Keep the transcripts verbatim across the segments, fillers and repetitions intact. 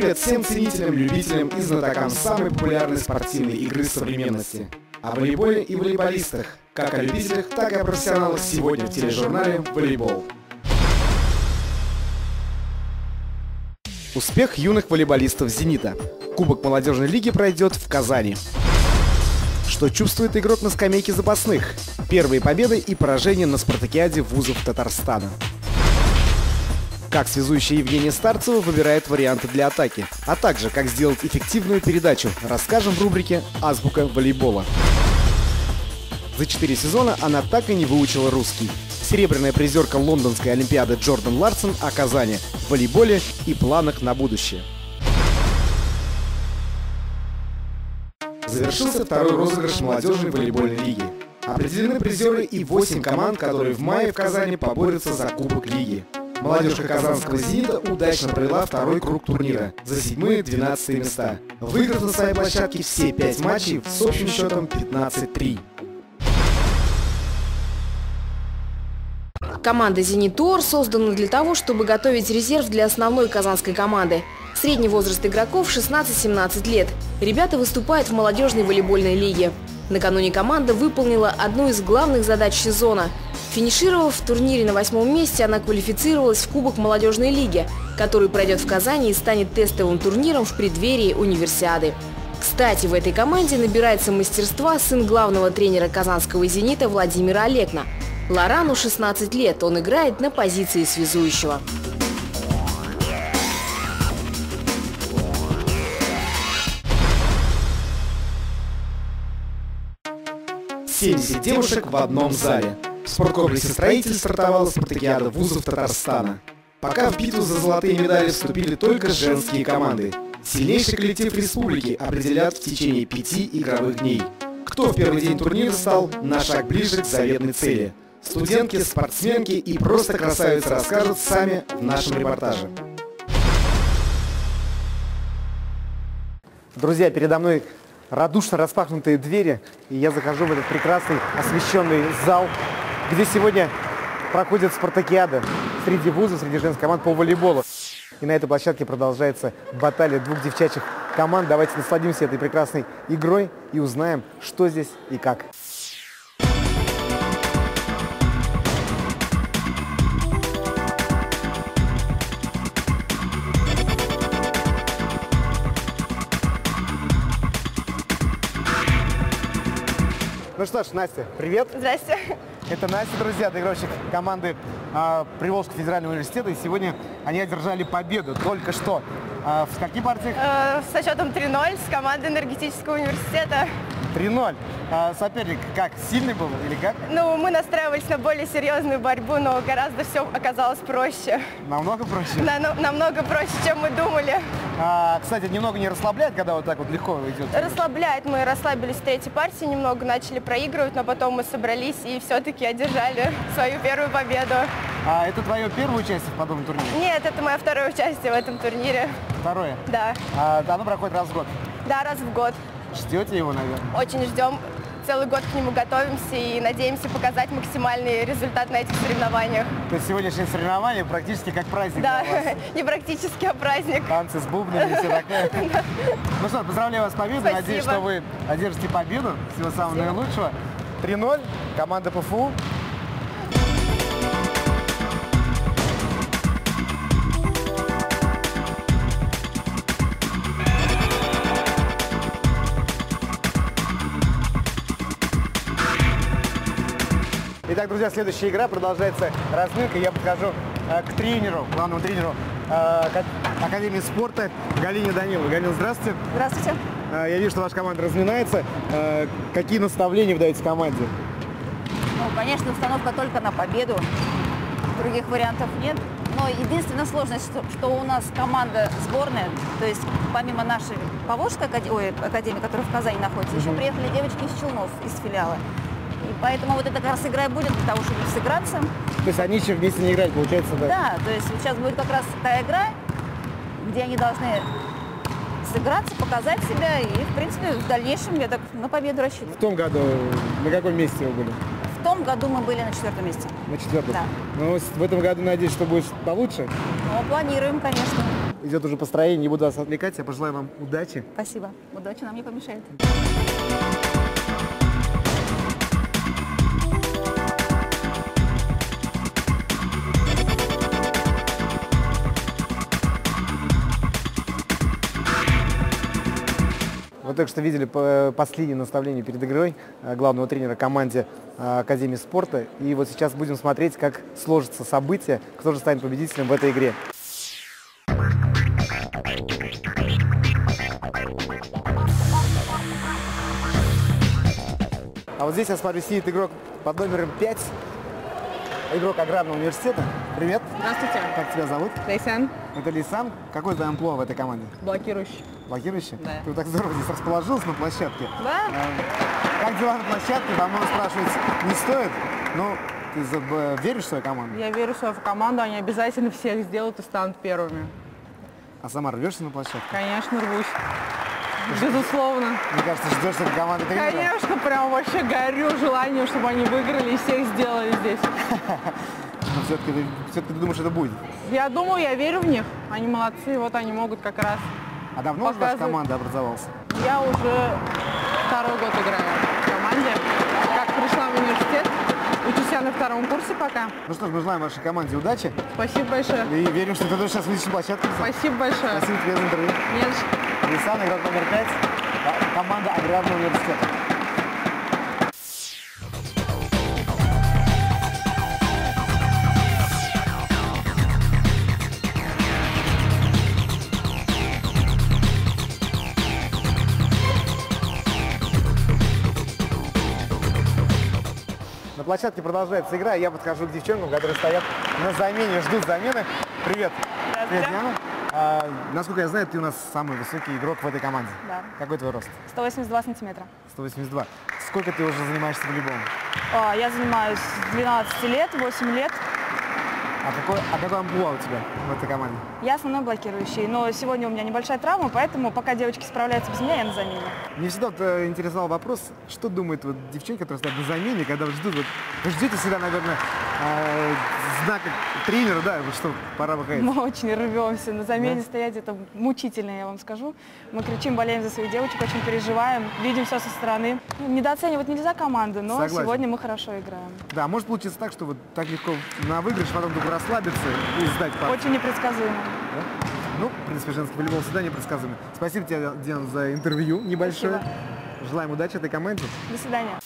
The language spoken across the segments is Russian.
Привет всем ценителям, любителям и знатокам самой популярной спортивной игры современности. О волейболе и волейболистах, как о любителях, так и о профессионалах сегодня в тележурнале «Волейбол». Успех юных волейболистов «Зенита». Кубок молодежной лиги пройдет в Казани. Что чувствует игрок на скамейке запасных? Первые победы и поражения на спартакиаде вузов Татарстана. Как связующая Евгения Старцева выбирает варианты для атаки, а также как сделать эффективную передачу, расскажем в рубрике «Азбука волейбола». За четыре сезона она так и не выучила русский. Серебряная призерка Лондонской олимпиады Джордан Ларсон о Казани, волейболе и планах на будущее. Завершился второй розыгрыш молодежной волейбольной лиги. Определены призеры и восемь команд, которые в мае в Казани поборются за Кубок лиги. Молодежка казанского «Зенита» удачно провела второй круг турнира за седьмые-двенадцатые места, выиграв на своей площадке все пять матчей с общим счетом пятнадцать три. Команда «Зенит-Ор» создана для того, чтобы готовить резерв для основной казанской команды. Средний возраст игроков – шестнадцать-семнадцать лет. Ребята выступают в молодежной волейбольной лиге. Накануне команда выполнила одну из главных задач сезона. Финишировав в турнире на восьмом месте, она квалифицировалась в Кубок молодежной лиги, который пройдет в Казани и станет тестовым турниром в преддверии универсиады. Кстати, в этой команде набирается мастерства сын главного тренера казанского «Зенита» Владимира Олекна. Лорану шестнадцать лет, он играет на позиции связующего. семьдесят девушек в одном зале. В спорткомплексе «Строитель» стартовала спартакиада вузов Татарстана. Пока в битву за золотые медали вступили только женские команды. Сильнейший коллектив республики определят в течение пяти игровых дней. Кто в первый день турнира стал на шаг ближе к заветной цели? Студентки, спортсменки и просто красавицы расскажут сами в нашем репортаже. Друзья, передо мной радушно распахнутые двери, и я захожу в этот прекрасный освещенный зал, где сегодня проходит спартакиада среди вузов, среди женских команд по волейболу. И на этой площадке продолжается баталия двух девчачьих команд. Давайте насладимся этой прекрасной игрой и узнаем, что здесь и как. Ну что ж, Настя, привет. Здрасте. Это Настя, друзья, доигровщик команды э, Приволжского федерального университета. И сегодня они одержали победу только что. Э, в каких партиях? Э, со счетом три ноль с командой энергетического университета. три ноль. Э, соперник как, сильный был или как? Ну, мы настраивались на более серьезную борьбу, но гораздо все оказалось проще. Намного проще? На, ну, намного проще, чем мы думали. А, кстати, немного не расслабляет, когда вот так вот легко идет? Расслабляет. Мы расслабились в третьей партии немного, начали проигрывать, но потом мы собрались и все-таки одержали свою первую победу. А это твое первое участие в подобном турнире? Нет, это мое второе участие в этом турнире. Второе? Да. А, оно проходит раз в год? Да, раз в год. Ждете его, наверное? Очень ждем. Целый год к нему готовимся и надеемся показать максимальный результат на этих соревнованиях. То есть сегодняшнее соревнование практически как праздник. Да, не практически, а праздник. Танцы с бубнами и все такое. Ну что, поздравляю вас с победой. Спасибо. Надеюсь, что вы одержите победу. Всего самого наилучшего. три ноль. Команда ПФУ. Итак, друзья, следующая игра, продолжается разминка. Я подхожу э, к тренеру, главному тренеру э, Академии спорта Галине Даниловой. Галина, здравствуйте. Здравствуйте. Э, я вижу, что ваша команда разминается. Э, какие наставления вы даете команде? Ну, конечно, установка только на победу. Других вариантов нет. Но единственная сложность, что, что у нас команда сборная, то есть помимо нашей Поволжской академии, ой, академии, которая в Казани находится, еще приехали девочки из Челнов, из филиала. И поэтому вот эта как раз игра будет для того, чтобы сыграться. То есть они еще вместе не играют, получается, да? Да, то есть сейчас будет как раз такая игра, где они должны сыграться, показать себя. И, в принципе, в дальнейшем я так на победу рассчитываю. В том году на каком месте вы были? В том году мы были на четвертом месте. На четвертом? Да. Ну, в этом году, надеюсь, что будет получше? Ну, планируем, конечно. идет уже построение, не буду вас отвлекать, я пожелаю вам удачи. Спасибо. Удачи нам не помешает. Вы только что видели последнее наставление перед игрой главного тренера команде Академии спорта. И вот сейчас будем смотреть, как сложатся события, кто же станет победителем в этой игре. А вот здесь, я смотрю, сидит игрок под номером пять, игрок Аграрного университета. Привет. Здравствуйте. Как тебя зовут? Лейсан. Это Лейсан. Какой твой амплуа в этой команде? Блокирующий. Блокирующий? Да. Ты так здорово здесь расположился на площадке. Да. А, как дела на площадке? По-моему, спрашивать не стоит. Ну, ты за- веришь в свою команду? Я верю в свою команду, они обязательно всех сделают и станут первыми. А сама рвешься на площадку? Конечно, рвусь. Безусловно. Мне кажется, ждешь, чтобы команда тренера? Конечно, прям вообще горю желанием, чтобы они выиграли и всех сделали здесь. Но все-таки ты, все-таки ты думаешь, это будет? Я думаю, я верю в них. Они молодцы, вот они могут как раз. А давно уже ваша Показывают. команда образовалась? Я уже второй год играю в команде. Как пришла в университет, учусь я на втором курсе пока. Ну что ж, мы желаем вашей команде удачи. Спасибо большое. И верим, что ты тоже сейчас выйдешь на площадку. Спасибо большое. Спасибо тебе за интервью. Не за что. Лейсан, игрок номер пять, команда Аграрного университета. На площадке продолжается игра, я подхожу к девчонкам, которые стоят на замене, ждут замены. Привет. Привет, Диана. А, насколько я знаю, ты у нас самый высокий игрок в этой команде. Да. Какой твой рост? сто восемьдесят два сантиметра. сто восемьдесят два. Сколько ты уже занимаешься волейболом? А, Я занимаюсь с двенадцати лет, восемь лет. А какой, а какой амплуа у тебя в этой команде? Я основной блокирующий, но сегодня у меня небольшая травма, поэтому пока девочки справляются без меня, я на замене. Мне всегда вот, э, интересовал вопрос, что думает вот девчонки, которые стоят на замене, когда вот ждут, вот, вы ждете всегда, наверное, э, знака тренера, да, вот что пора выходить. Мы очень рвемся. На замене Да? стоять это мучительно, я вам скажу. Мы кричим, болеем за своих девочек, очень переживаем, видим все со стороны. Ну, недооценивать нельзя команду, но Согласен. сегодня мы хорошо играем. Да, может получиться так, что вот так легко на выигрыш, потом только расслабиться и сдать партию. Очень непредсказуемо. Да? Ну, в принципе, женский волейбол всегда непредсказуемый. Спасибо тебе, Диана, за интервью небольшое. Спасибо. Желаем удачи этой команде. До свидания.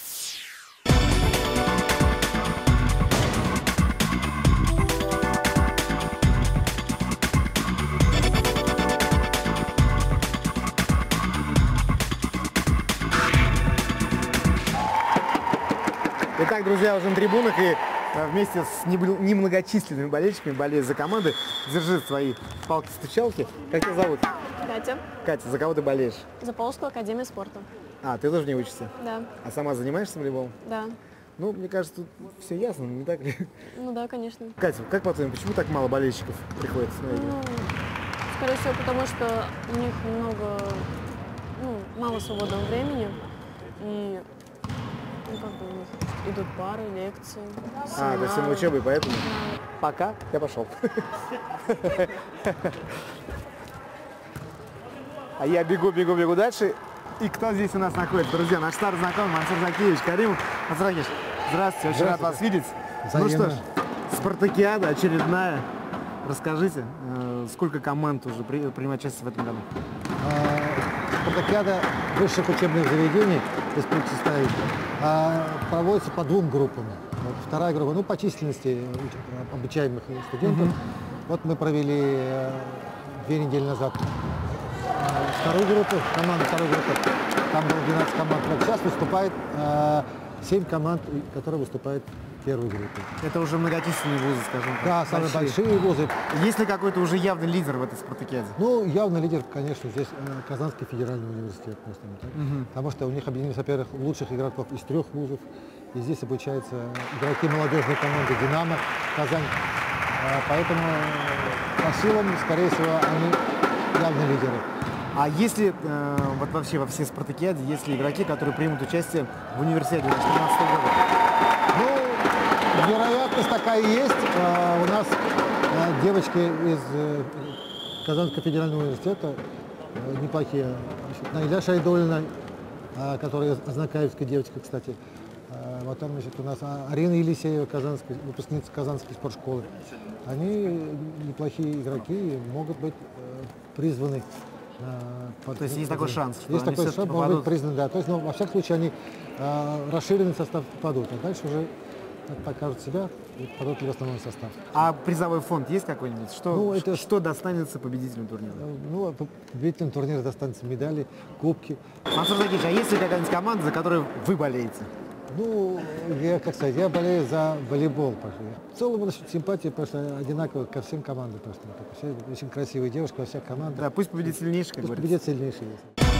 Итак, друзья, уже на трибунах и э, вместе с небл- немногочисленными болельщиками болеют за команды. Держи свои палки-стучалки. Как тебя зовут? Катя, Катя, за кого ты болеешь? за Полоцкую академию спорта. А, ты тоже не учишься? Да, А сама занимаешься волейболом? да. Ну, мне кажется, тут все ясно, не так ли? Ну да, конечно. Катя, как по-твоему, почему так мало болельщиков приходит на игры? Ну, скорее всего, потому что у них много, ну, мало свободного времени. И, ну, как бы у них идут пары, лекции, А, то есть на семинары. учебе, поэтому? Да. Пока, я пошел. А я бегу, бегу, бегу дальше. И кто здесь у нас находится? Друзья, наш старый знакомый Мансур Закиевич, Каримов. Мансур Закиевич, здравствуйте, очень рад вас видеть. Ну что ж, спартакиада очередная. Расскажите, э, сколько команд уже при, принимает участие в этом году? Спартакиада высших учебных заведений Республики состоит, а, проводится по двум группам. Вот вторая группа, ну, по численности уч- обучаемых студентов. Вот мы провели э, две недели назад э, вторую группу, команду второй группы. Там было двенадцать команд. Вот сейчас выступает э, семь команд, которые выступают в первой группе. Это уже многочисленные вузы, скажем так. Да, самые большие вузы. Есть ли какой-то уже явный лидер в этой спартакиаде? Ну, явно лидер, конечно, здесь э, Казанский федеральный университет. Просто, так. Потому что у них объединились, во-первых, лучших игроков из трех вузов. И здесь обучаются игроки молодежной команды «Динамо» Казань. Э, Поэтому э, по силам, скорее всего, они явно лидеры. А если э, вот вообще во всей спартакиаде, есть ли игроки, которые примут участие в универсиаде две тысячи тринадцатого года? Ну, вероятность такая есть. Э, У нас э, девочки из э, Казанского федерального университета э, неплохие. Значит, Наиля Шайдуллина, э, которая знакаевская девочка, кстати. Э, вот там, значит, у нас Арина Елисеева, казанская, выпускница Казанской спортшколы. Они неплохие игроки и могут быть э, призваны. Э, под, То есть есть такой шанс, что есть они такой шанс, могут быть признаны, да. То есть, ну, во всяком случае, они э, расширенный состав попадут, а дальше уже покажут себя и попадут в основной состав. А призовой фонд есть какой-нибудь? Что, Ну, это- что достанется победителям турнира? Ну, победителям турнира достанутся медали, кубки. Мансур Закич, а есть ли какая-нибудь команда, за которую вы болеете? Ну, я, как сказать, я болею за волейбол. Потому что в целом, насчет симпатии, потому что одинаково ко всем командам. Потому что все очень красивые девушки во всех командах. Да, пусть победит сильнейший, как Пусть говорится. победит сильнейший.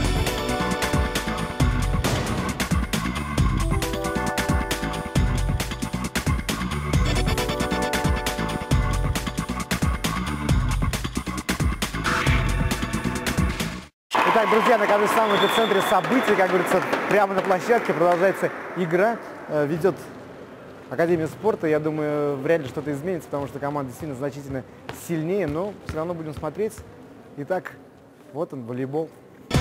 Итак, друзья, нахожусь в самом эпицентре событий, как говорится, прямо на площадке продолжается игра, э, ведет Академия спорта. Я думаю, вряд ли что-то изменится, потому что команда действительно значительно сильнее, но все равно будем смотреть. Итак, вот он, волейбол.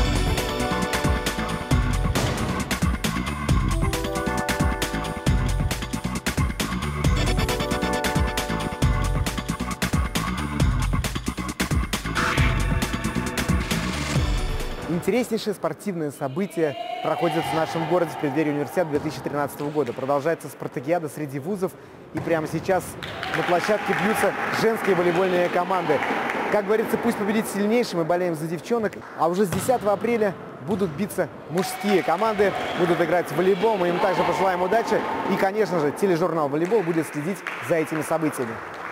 Интереснейшее спортивное событие проходит в нашем городе в преддверии универсиады две тысячи тринадцатого года. Продолжается спартакиада среди вузов, и прямо сейчас на площадке бьются женские волейбольные команды. Как говорится, пусть победит сильнейший, мы болеем за девчонок. А уже с десятого апреля будут биться мужские команды, будут играть в волейбол. Мы им также пожелаем удачи. И, конечно же, тележурнал «Волейбол» будет следить за этими событиями.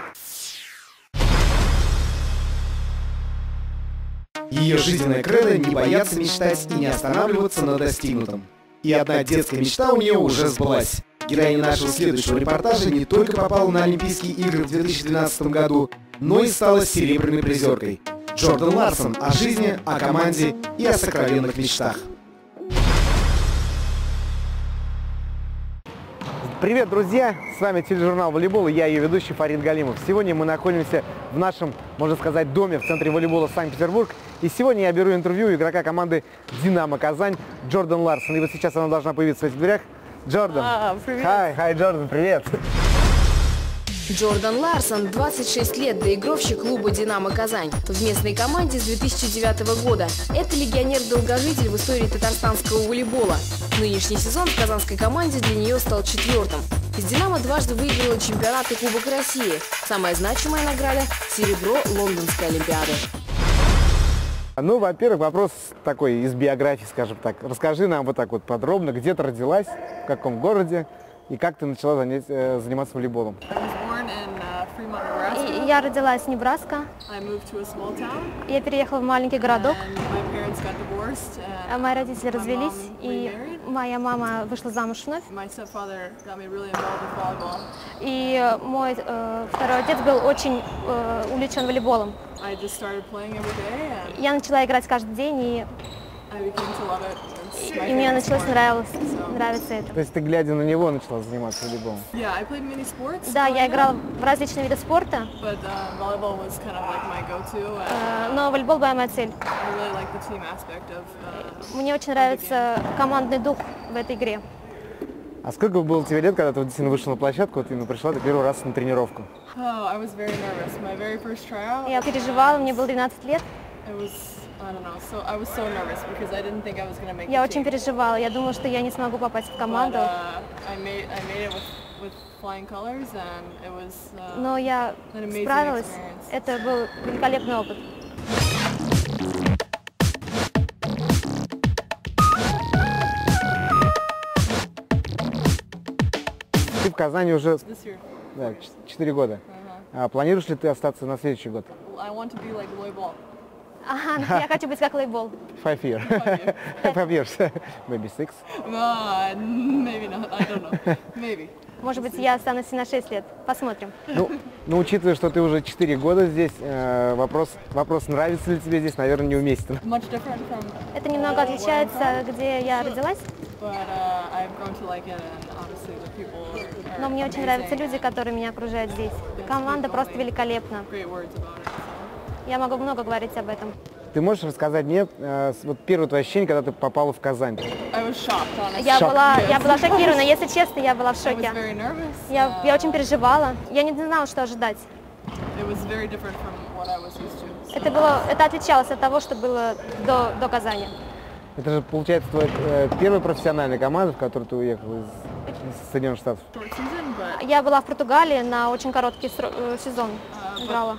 Ее жизненная кредо – не бояться мечтать и не останавливаться на достигнутом. И одна детская мечта у нее уже сбылась. Героиня нашего следующего репортажа не только попала на Олимпийские игры в две тысячи двенадцатом году, но и стала серебряной призеркой. Джордан Ларсон о жизни, о команде и о сокровенных мечтах. Привет, друзья! С вами тележурнал «Волейбол» и я, ее ведущий Фарид Галимов. Сегодня мы находимся в нашем, можно сказать, доме в центре волейбола Санкт-Петербург. И сегодня я беру интервью игрока команды «Динамо Казань» Джордан Ларсон. И вот сейчас она должна появиться в этих дверях. Джордан! А, привет! Хай, хай, Джордан, привет! Джордан Ларсон, двадцать шесть лет, доигровщик клуба «Динамо Казань». В местной команде с две тысячи девятого года. Это легионер-долгожитель в истории татарстанского волейбола. Нынешний сезон в казанской команде для нее стал четвертым. С «Динамо» дважды выиграла чемпионат и Кубок России. Самая значимая награда – серебро Лондонской Олимпиады. Ну, во-первых, вопрос такой из биографии, скажем так. Расскажи нам вот так вот подробно, где ты родилась, в каком городе и как ты начала занять, э, заниматься волейболом. И Я родилась в Небраска. Я переехала в маленький городок. А Мои родители развелись, и моя мама вышла замуж вновь. И мой э, второй отец был очень э, увлечен волейболом. Я начала играть каждый день, и, и мне началось нравилось, нравиться это. То есть ты, глядя на него, начала заниматься волейболом? Да, я играла в различные виды спорта, э, но волейбол была моя цель. Мне очень нравится командный дух в этой игре. А сколько было тебе лет, когда ты вот действительно вышла на площадку, вот именно пришла ты первый раз на тренировку? Я переживала, мне было двенадцать лет. Я очень переживала, я думала, что я не смогу попасть в команду. Но я справилась, это был великолепный опыт. Ты в Казани уже да, четыре года. А планируешь ли ты остаться на следующий год? Ага, я хочу быть как волейбол. Five years. Five years. Maybe six. Может быть, я останусь на шесть лет. Посмотрим. Ну, ну, учитывая, что ты уже четыре года здесь, э, вопрос, вопрос, нравится ли тебе здесь, наверное, неуместен. Это немного отличается, где я родилась. Но мне очень нравятся люди, которые меня окружают здесь. Команда просто великолепна. Я могу много говорить об этом. Ты можешь рассказать мне э, вот первое твое ощущение, когда ты попала в Казань? Я Шок. была, я была шокирована, если честно, я была в шоке. Я, я очень переживала, я не знала, что ожидать. Это, было, это отличалось от того, что было до, до Казани. Это же, получается, твоя э, первая профессиональная команда, в которую ты уехал из, из Соединенных Штатов? Я была в Португалии на очень короткий сро- э, сезон, играла.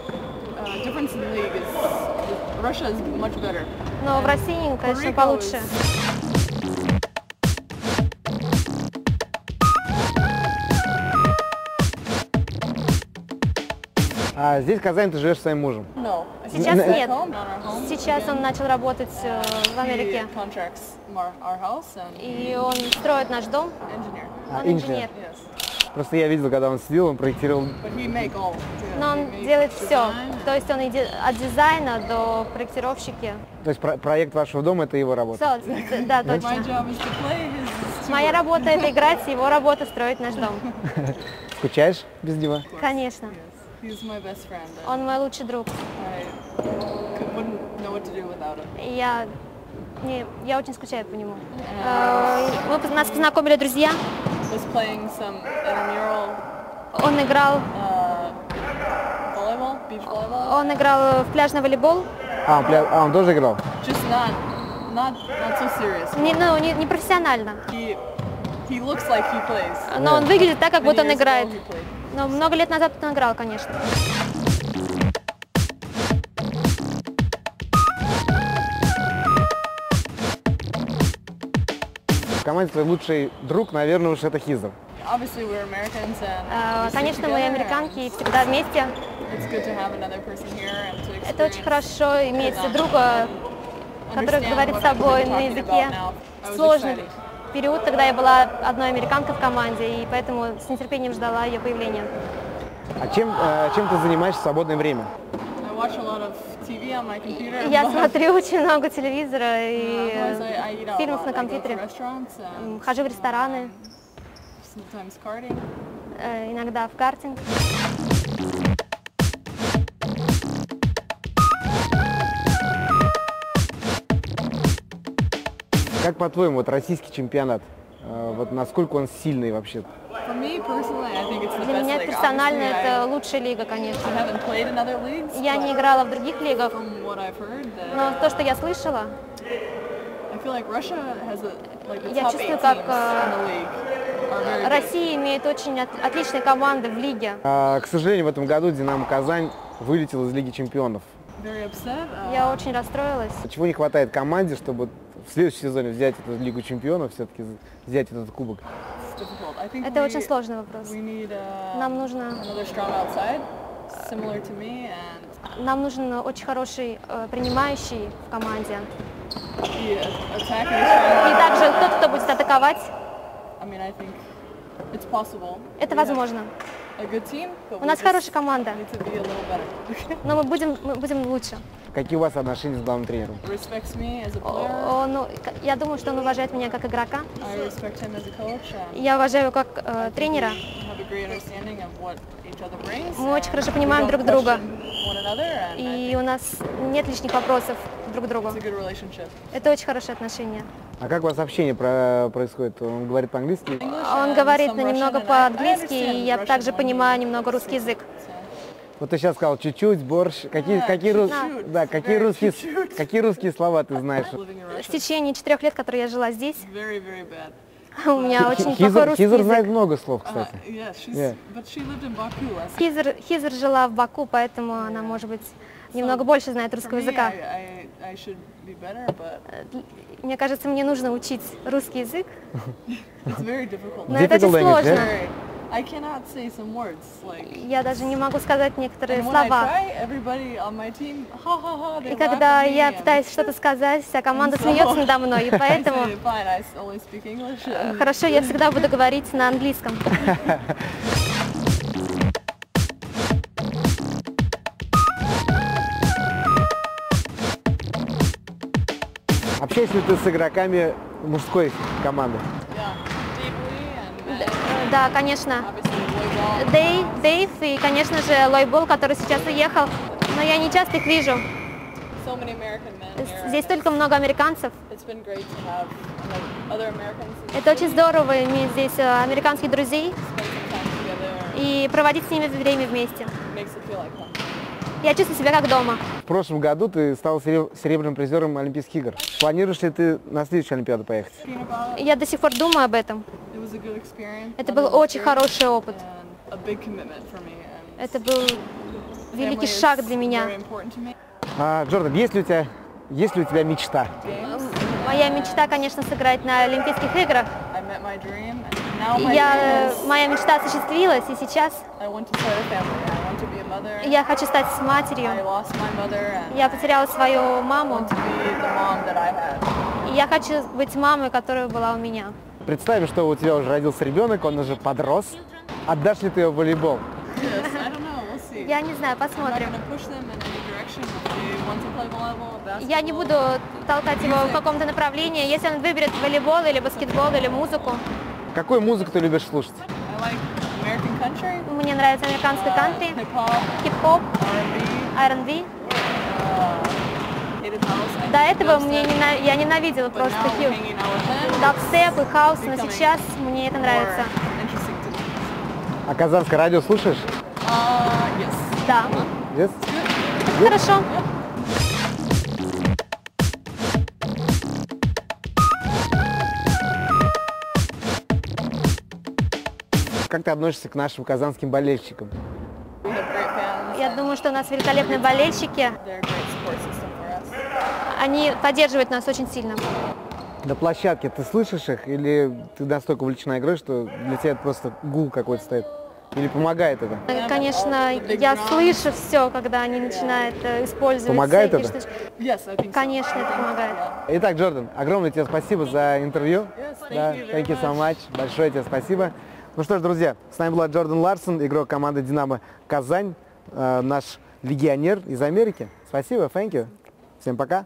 Но в России, конечно, получше. А здесь, в Казани, ты живешь с своим мужем? Сейчас нет. Сейчас он начал работать э, в Америке. И он строит наш дом. А, Он инженер. Просто я видел, когда он сидел, он проектировал. Но он делает все. То есть он идет от дизайна до проектировщики. То есть про- проект вашего дома — это его работа? Все, да, точно. Моя работа — это играть, его работа — строить наш дом. Скучаешь без него? Конечно. Он мой лучший друг. И я, не, я очень скучаю по нему. Э, Мы поз- нас познакомили друзья. Он играл, он играл в пляжный волейбол. А, он, пля- а, он тоже играл? Не, ну, не, не профессионально. Но он выглядит так, как будто он играет. Но много лет назад он играл, конечно. В команде твой лучший друг, наверное, уж это Хизер. Э, Конечно, мы американки и всегда вместе. Это очень хорошо иметь друга, который говорит с тобой на языке. Сложный период, когда я была одной американкой в команде, и поэтому с нетерпением ждала ее появления. А чем, э, чем ты занимаешься в свободное время? Я смотрю очень много телевизора и э, фильмов на компьютере. М, Хожу в рестораны, э, иногда в картинг. Как по-твоему, вот российский чемпионат, э, вот насколько он сильный вообще? Для меня персонально это лучшая лига, конечно. Я не играла в других лигах, но то, что я слышала, я чувствую, как э, Россия имеет очень от- отличные команды в лиге. А, к сожалению, в этом году «Динамо Казань» вылетел из Лиги чемпионов. Я очень расстроилась. Чего не хватает команде, чтобы в следующем сезоне взять эту Лигу чемпионов, все-таки взять этот кубок? Это очень сложный вопрос. Нам нужно, нам нужен очень хороший э, принимающий в команде. И также тот, кто будет атаковать. Это возможно. У нас хорошая команда, но мы будем, мы будем лучше. Какие у вас отношения с главным тренером? О, ну, к- я думаю, что он уважает меня как игрока. Я уважаю его как э, тренера. Мы очень хорошо понимаем друг друга. И у нас нет лишних вопросов друг к другу. Это очень хорошие отношения. А как у вас общение про- происходит? Он говорит по-английски? Он говорит на немного по-английски, и я также понимаю немного русский язык. Вот ты сейчас сказал чуть-чуть, борщ. Какие, какие, рус- да, какие, русские, какие русские слова ты знаешь? В течение четырех лет, которые я жила здесь, у меня очень плохой Хизер, русский Хизер язык. знает много слов, кстати. Yeah. Хизер, Хизер жила в Баку, поэтому она, может быть, немного больше знает русского языка. Мне кажется, мне нужно учить русский язык, но это очень Difficult language, сложно. yeah? I cannot say some words like. Я даже не могу сказать некоторые And when I слова. try, everybody on my team, ha ha ha, they И laugh когда at me я and- пытаюсь что-то сказать, вся команда So- смеется надо мной, и I поэтому say, fine, I only speak English. э, хорошо, я всегда буду говорить на английском. Общаешься ли ты с игроками мужской команды? Д- Да, конечно. Дэйв, Дэйв и, конечно же, Лойбол, который сейчас уехал. но я не часто их вижу. So many American men here. Здесь столько много американцев. It's been great to have like, other Americans Это очень здорово иметь здесь э, американских друзей spend some time together. и проводить с ними время вместе. It makes it feel like home. Я чувствую себя как дома. В прошлом году ты стал сереб- серебряным призером Олимпийских игр. Планируешь ли ты на следующую Олимпиаду поехать? Thinking about it, Я до сих пор думаю об этом. it was a good experience. Это был очень хороший опыт. And a big commitment for me. And Это был великий family шаг is для меня. very important to me. А, Джордан, есть ли у тебя, есть ли у тебя мечта? Моя мечта, конечно, сыграть на Олимпийских играх. I met my dream, and now my Я, dream э, is моя мечта осуществились, и сейчас I want to start a family. I want to be a mother. я хочу стать с I матерью. lost my mother, and Я потеряла свою I маму, want to be the mom that I had. и я хочу быть мамой, которая была у меня. Представим, что у тебя уже родился ребенок, он уже подрос. Отдашь ли ты его в волейбол? Yes, I don't know. We'll see. Я не знаю, I'm not посмотрим. going to push them in any direction. If they want to play volleyball, basketball. Я не буду толкать его в каком-то направлении. Если он выберет волейбол или баскетбол или музыку, Какую музыку ты любишь слушать? I like American country, мне нравится американская кантри, hip-hop, хип-хоп, R and B, ар энд би. hated house. I До hated этого dubstep, мне нена- я ненавидела but просто now хип, hanging out with them, дабстеп и хаус, но becoming сейчас мне это more нравится. interesting to me. А Казанское радио слушаешь? Uh, yes. Да. Yes? Хорошо. Как ты относишься к нашим казанским болельщикам? We have great fans. Я думаю, что у нас великолепные болельщики. They're a great support system for us. Они поддерживают нас очень сильно. На площадке ты слышишь их или ты настолько увлечена игрой, что для тебя это просто гул какой-то стоит? Или помогает это? Конечно, я слышу все, когда они начинают э, использовать Помогает всякие это? штучки. Yes, I think so. Конечно, это помогает. Итак, Джордан, огромное тебе спасибо за интервью. Yes, thank Да, you very thank you so much. much. Большое тебе спасибо. Ну что ж, друзья, с нами была Джордан Ларсон, игрок команды «Динамо Казань», э, наш легионер из Америки. Спасибо, thank you. Всем пока.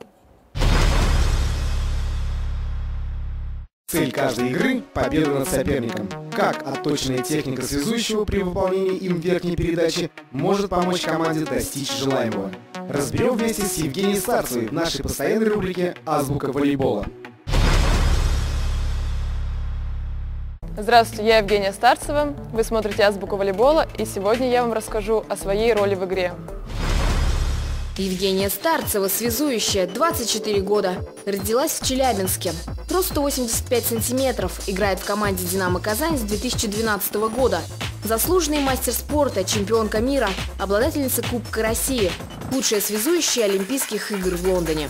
Цель каждой игры – победа над соперником. Как отточенная техника связующего при выполнении им верхней передачи может помочь команде достичь желаемого? Разберем вместе с Евгенией Старцевой в нашей постоянной рубрике «Азбука волейбола». Здравствуйте, я Евгения Старцева, вы смотрите «Азбуку волейбола», и сегодня я вам расскажу о своей роли в игре. Евгения Старцева, связующая, двадцать четыре года. Родилась в Челябинске. Рост сто восемьдесят пять сантиметров. Играет в команде «Динамо Казань» с две тысячи двенадцатого года. Заслуженный мастер спорта, чемпионка мира, обладательница Кубка России. Лучшая связующая Олимпийских игр в Лондоне.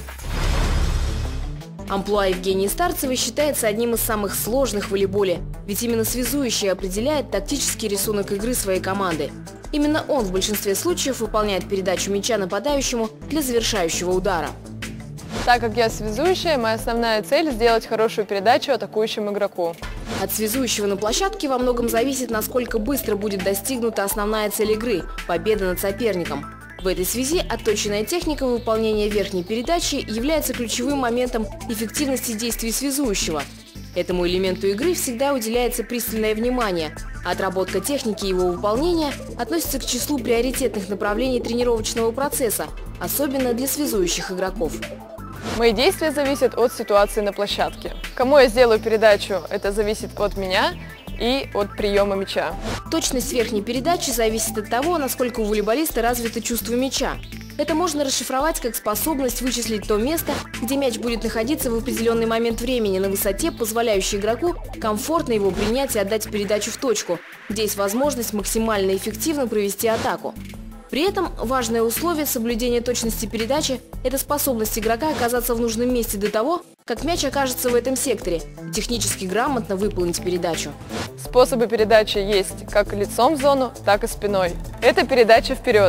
Амплуа Евгении Старцевой считается одним из самых сложных в волейболе, ведь именно связующий определяет тактический рисунок игры своей команды. Именно он в большинстве случаев выполняет передачу мяча нападающему для завершающего удара. Так как я связующая, моя основная цель – сделать хорошую передачу атакующему игроку. От связующего на площадке во многом зависит, насколько быстро будет достигнута основная цель игры – победа над соперником. В этой связи отточенная техника выполнения верхней передачи является ключевым моментом эффективности действий связующего. Этому элементу игры всегда уделяется пристальное внимание, а отработка техники его выполнения относится к числу приоритетных направлений тренировочного процесса, особенно для связующих игроков. Мои действия зависят от ситуации на площадке. Кому я сделаю передачу, это зависит от меня и от приема мяча. Точность верхней передачи зависит от того, насколько у волейболиста развито чувство мяча. Это можно расшифровать как способность вычислить то место, где мяч будет находиться в определенный момент времени на высоте, позволяющей игроку комфортно его принять и отдать передачу в точку, где есть возможность максимально эффективно провести атаку. При этом важное условие соблюдения точности передачи – это способность игрока оказаться в нужном месте до того, как мяч окажется в этом секторе, и технически грамотно выполнить передачу. Способы передачи есть как лицом в зону, так и спиной. Это передача вперед.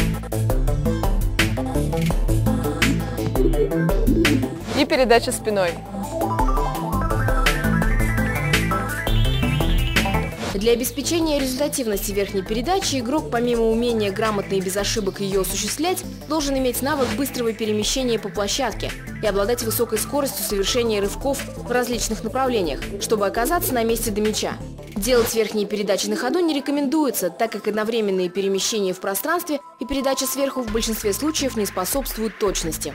И передача спиной. Для обеспечения результативности верхней передачи игрок, помимо умения грамотно и без ошибок ее осуществлять, должен иметь навык быстрого перемещения по площадке и обладать высокой скоростью совершения рывков в различных направлениях, чтобы оказаться на месте до мяча. Делать верхние передачи на ходу не рекомендуется, так как одновременные перемещения в пространстве и передача сверху в большинстве случаев не способствуют точности.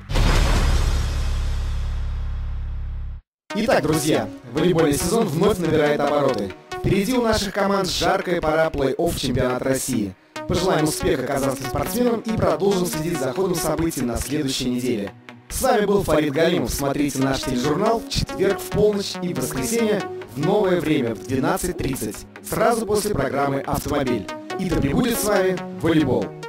Итак, друзья, волейбольный сезон вновь набирает обороты. Впереди у наших команд жаркая пора плей-офф чемпионата России. Пожелаем успеха казанским спортсменам и продолжим следить за ходом событий на следующей неделе. С вами был Фарид Галимов. Смотрите наш тележурнал в четверг в полночь и в воскресенье в новое время в двенадцать тридцать, сразу после программы «Автомобиль». И да пребудет с вами волейбол!